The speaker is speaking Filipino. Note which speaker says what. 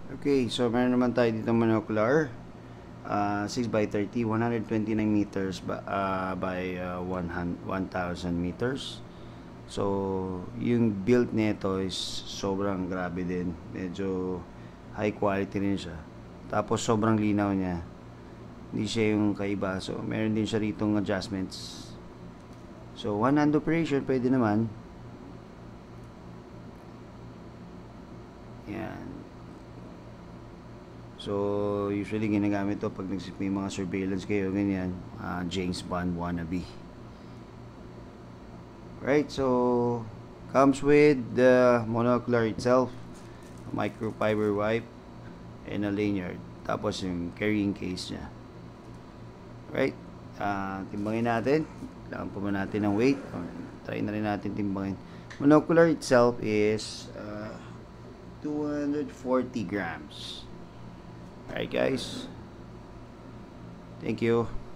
Speaker 1: Okay, so meron naman tayo dito monocular. 6x30, 129 meters by 1,000 meters. So, yung build nito is sobrang grabe din. Medyo high quality rin siya. Tapos sobrang linaw niya. Hindi siya yung kaiba. So, meron din siya ritong adjustments. So, one hand operation, pwede naman. Yan. So, usually ginagamit to pag may mga surveillance kayo, ganyan. James Bond wannabe. Right, so comes with the monocular itself, a microfiber wipe, and a lanyard. Tapos yung carrying case niya. Right, timbangin natin. Kailangan pa ba natin ng weight? Try na rin natin timbangin. Monocular itself is 240 grams. Alright guys, thank you.